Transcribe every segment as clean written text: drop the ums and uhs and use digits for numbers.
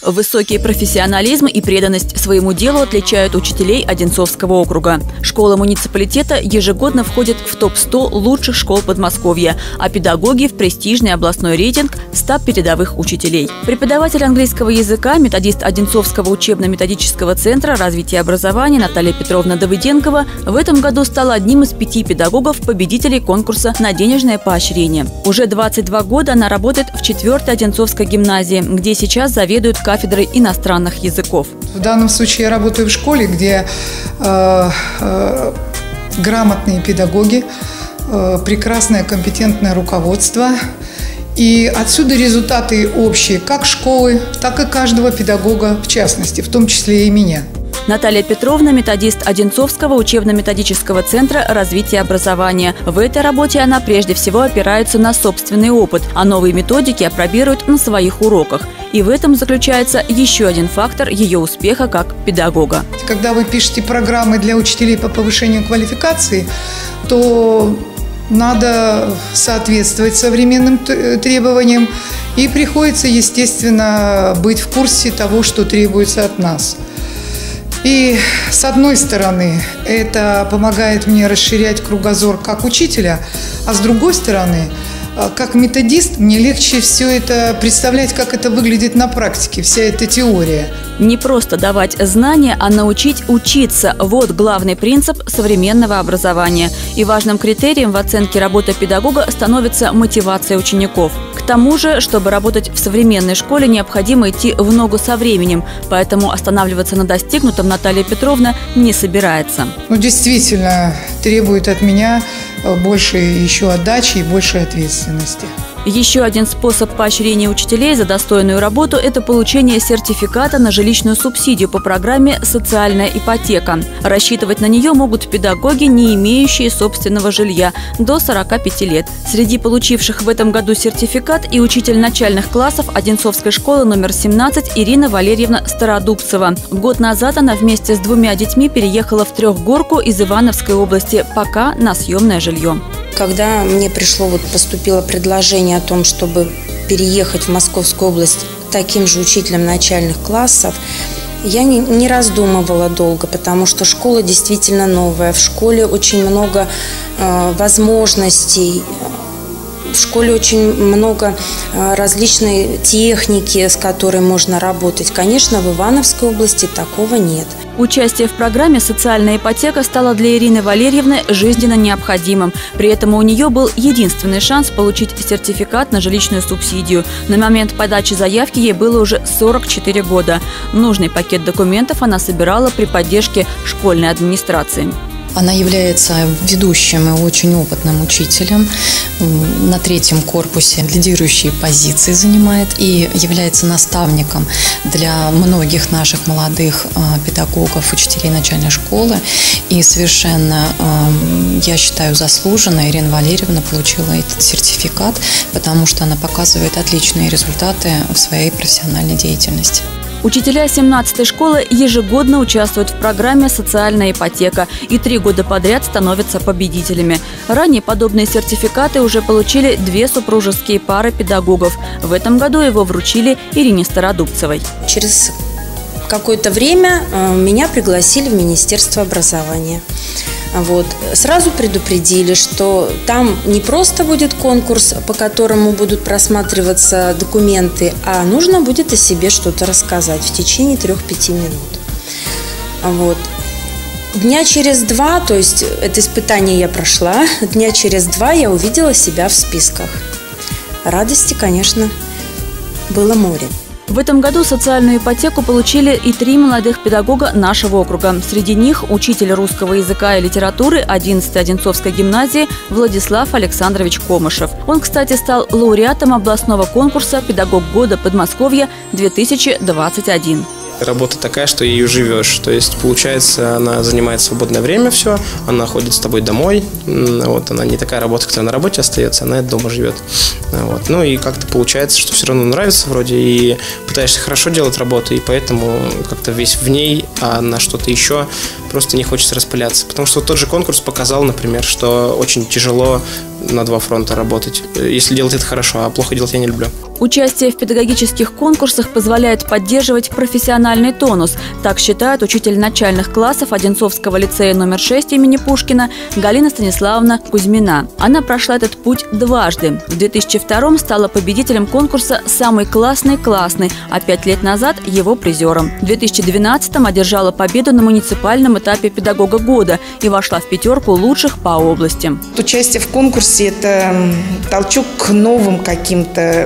Высокий профессионализм и преданность своему делу отличают учителей Одинцовского округа. Школа муниципалитета ежегодно входит в топ-100 лучших школ Подмосковья, а педагоги в престижный областной рейтинг 100 передовых учителей. Преподаватель английского языка, методист Одинцовского учебно-методического центра развития образования Наталья Петровна Давыденкова в этом году стала одним из 5 педагогов-победителей конкурса на денежное поощрение. Уже 22 года она работает в 4-й Одинцовской гимназии, где сейчас заведует кафедрой иностранных языков. В данном случае я работаю в школе, где грамотные педагоги, прекрасное компетентное руководство. И отсюда результаты общие как школы, так и каждого педагога в частности, в том числе и меня. Наталья Петровна – методист Одинцовского учебно-методического центра развития образования. В этой работе она прежде всего опирается на собственный опыт, а новые методики апробирует на своих уроках. И в этом заключается еще один фактор ее успеха как педагога. Когда вы пишете программы для учителей по повышению квалификации, то надо соответствовать современным требованиям, и приходится, естественно, быть в курсе того, что требуется от нас. И с одной стороны, это помогает мне расширять кругозор как учителя, а с другой стороны, как методист, мне легче все это представлять, как это выглядит на практике, вся эта теория. Не просто давать знания, а научить учиться – вот главный принцип современного образования. И важным критерием в оценке работы педагога становится мотивация учеников. К тому же, чтобы работать в современной школе, необходимо идти в ногу со временем, поэтому останавливаться на достигнутом Наталья Петровна не собирается. Действительно, требует от меня больше еще отдачи и большей ответственности. Еще один способ поощрения учителей за достойную работу – это получение сертификата на жилищную субсидию по программе «Социальная ипотека». Рассчитывать на нее могут педагоги, не имеющие собственного жилья, до 45 лет. Среди получивших в этом году сертификат и учитель начальных классов Одинцовской школы номер 17 Ирина Валерьевна Стародубцева. Год назад она вместе с 2 детьми переехала в Трехгорку из Ивановской области, пока на съемное жилье. Когда мне поступило предложение о том, чтобы переехать в Московскую область таким же учителем начальных классов, я не раздумывала долго, потому что школа действительно новая. В школе очень много возможностей. В школе очень много различной техники, с которой можно работать. Конечно, в Ивановской области такого нет. Участие в программе «Социальная ипотека» стало для Ирины Валерьевны жизненно необходимым. При этом у нее был единственный шанс получить сертификат на жилищную субсидию. На момент подачи заявки ей было уже 44 года. Нужный пакет документов она собирала при поддержке школьной администрации. Она является ведущим и очень опытным учителем. На 3-м корпусе лидирующие позиции занимает и является наставником для многих наших молодых педагогов, учителей начальной школы. И совершенно, я считаю, заслуженно Ирина Валерьевна получила этот сертификат, потому что она показывает отличные результаты в своей профессиональной деятельности. Учителя 17-й школы ежегодно участвуют в программе «Социальная ипотека» и 3 года подряд становятся победителями. Ранее подобные сертификаты уже получили 2 супружеские пары педагогов. В этом году его вручили Ирине Стародубцевой. Через какое-то время меня пригласили в Министерство образования. Сразу предупредили, что там не просто будет конкурс, по которому будут просматриваться документы, а нужно будет о себе что-то рассказать в течение 3-5 минут. Дня через 2, то есть это испытание я прошла, дня через 2 я увидела себя в списках. Радости, конечно, было море. В этом году социальную ипотеку получили и 3 молодых педагога нашего округа. Среди них учитель русского языка и литературы 11-й Одинцовской гимназии Владислав Александрович Комышев. Он, кстати, стал лауреатом областного конкурса «Педагог года Подмосковья-2021». Работа такая, что ею живешь. То есть, получается, она занимает свободное время все, она ходит с тобой домой. Она не такая работа, которая на работе остается, она дома живет. И как-то получается, что все равно нравится вроде, и пытаешься хорошо делать работу, и поэтому как-то весь в ней, а на что-то еще просто не хочется распыляться. Потому что тот же конкурс показал, например, что очень тяжело на 2 фронта работать, если делать это хорошо, а плохо делать я не люблю. Участие в педагогических конкурсах позволяет поддерживать профессиональный тонус. Так считает учитель начальных классов Одинцовского лицея номер 6 имени Пушкина Галина Станиславовна Кузьмина. Она прошла этот путь дважды. В 2002 стала победителем конкурса «Самый классный классный», а 5 лет назад его призером. В 2012 одержала победу на муниципальном этапе педагога года и вошла в 5 лучших по области. Участие в конкурсе – это толчок к новым каким-то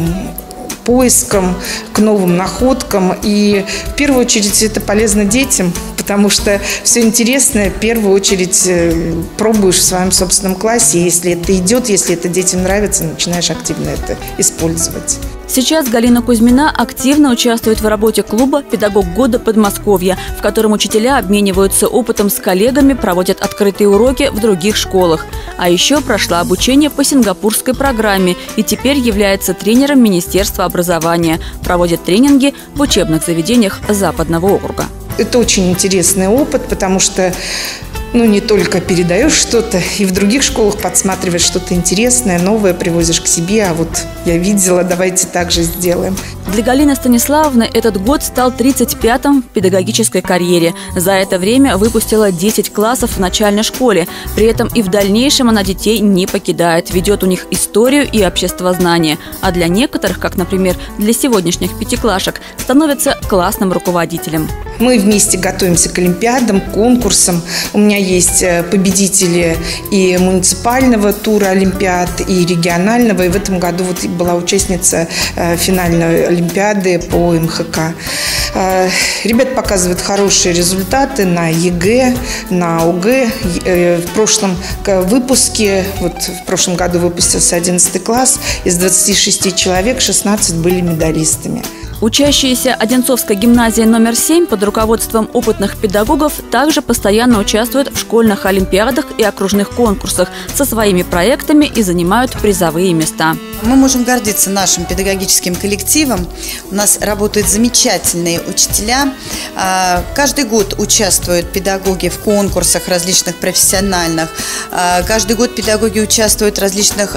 поискам, к новым находкам. И в первую очередь это полезно детям, потому что все интересное в первую очередь пробуешь в своем собственном классе. Если это идет, если это детям нравится, начинаешь активно это использовать. Сейчас Галина Кузьмина активно участвует в работе клуба «Педагог года Подмосковья», в котором учителя обмениваются опытом с коллегами, проводят открытые уроки в других школах. А еще прошла обучение по сингапурской программе и теперь является тренером Министерства образования. Проводит тренинги в учебных заведениях Западного округа. Это очень интересный опыт, потому что не только передаешь что-то, и в других школах подсматриваешь что-то интересное, новое, привозишь к себе, а вот я видела, давайте так же сделаем. Для Галины Станиславовны этот год стал 35-м в педагогической карьере. За это время выпустила 10 классов в начальной школе. При этом и в дальнейшем она детей не покидает, ведет у них историю и обществознание. А для некоторых, как, например, для сегодняшних пятиклашек, становится классным руководителем. Мы вместе готовимся к олимпиадам, конкурсам. У меня есть победители и муниципального тура олимпиад, и регионального. И в этом году была участница финальной олимпиады по МХК. Ребята показывают хорошие результаты на ЕГЭ, на ОГЭ. В прошлом выпуске, в прошлом году выпустился 11 класс, из 26 человек 16 были медалистами. Учащиеся Одинцовской гимназии номер 7 под руководством опытных педагогов также постоянно участвуют в школьных олимпиадах и окружных конкурсах со своими проектами и занимают призовые места. Мы можем гордиться нашим педагогическим коллективом. У нас работают замечательные учителя. Каждый год участвуют педагоги в конкурсах различных профессиональных. Каждый год педагоги участвуют в различных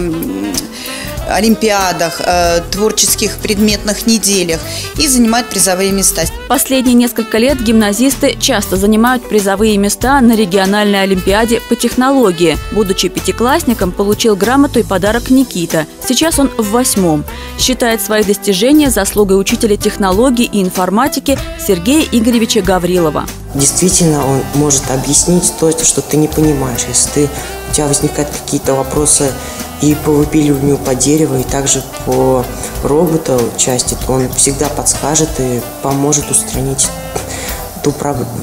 олимпиадах, творческих предметных неделях и занимают призовые места. Последние несколько лет гимназисты часто занимают призовые места на региональной олимпиаде по технологии. Будучи пятиклассником, получил грамоту и подарок Никита. Сейчас он в 8-м. Считает свои достижения заслугой учителя технологий и информатики Сергея Игоревича Гаврилова. Действительно, он может объяснить то, что ты не понимаешь. Если у тебя возникают какие-то вопросы и по выпиливанию по дереву, и также по роботу части, то он всегда подскажет и поможет устранить ту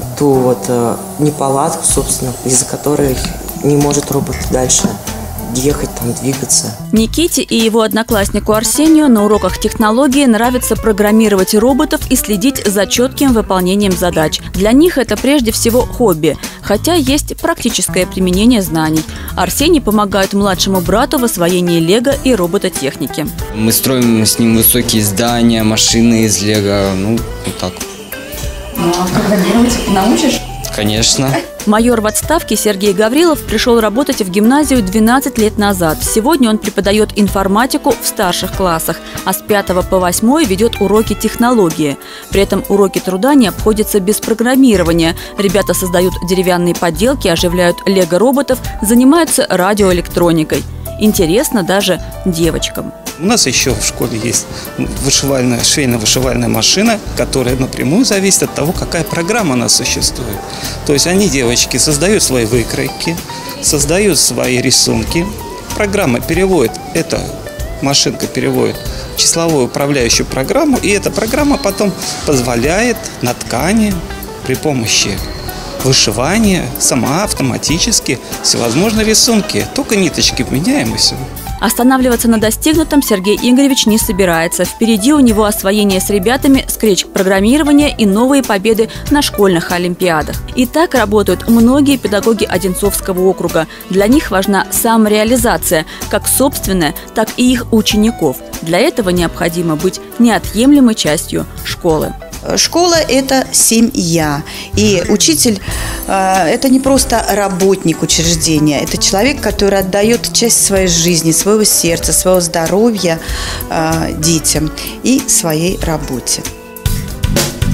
неполадку, собственно, из-за которой не может робот дальше ехать, двигаться. Никите и его однокласснику Арсению на уроках технологии нравится программировать роботов и следить за четким выполнением задач. Для них это прежде всего хобби, хотя есть практическое применение знаний. Арсений помогает младшему брату в освоении лего и робототехники. Мы строим с ним высокие здания, машины из лего, вот так. А программировать научишь? Конечно. Майор в отставке Сергей Гаврилов пришел работать в гимназию 12 лет назад. Сегодня он преподает информатику в старших классах, а с 5 по 8 ведет уроки технологии. При этом уроки труда не обходятся без программирования. Ребята создают деревянные поделки, оживляют лего-роботов, занимаются радиоэлектроникой. Интересно даже девочкам. У нас еще в школе есть швейно-вышивальная машина, которая напрямую зависит от того, какая программа у нас существует. То есть девочки создают свои выкройки, создают свои рисунки. Программа переводит, эта машинка переводит в числовую управляющую программу, и эта программа потом позволяет на ткани при помощи вышивания сама автоматически всевозможные рисунки. Только ниточки меняем и все. Останавливаться на достигнутом Сергей Игоревич не собирается. Впереди у него освоение с ребятами скретч-программирования и новые победы на школьных олимпиадах. И так работают многие педагоги Одинцовского округа. Для них важна самореализация, как собственная, так и их учеников. Для этого необходимо быть неотъемлемой частью школы. Школа – это семья. И учитель – это не просто работник учреждения, это человек, который отдает часть своей жизни, своего сердца, своего здоровья детям и своей работе.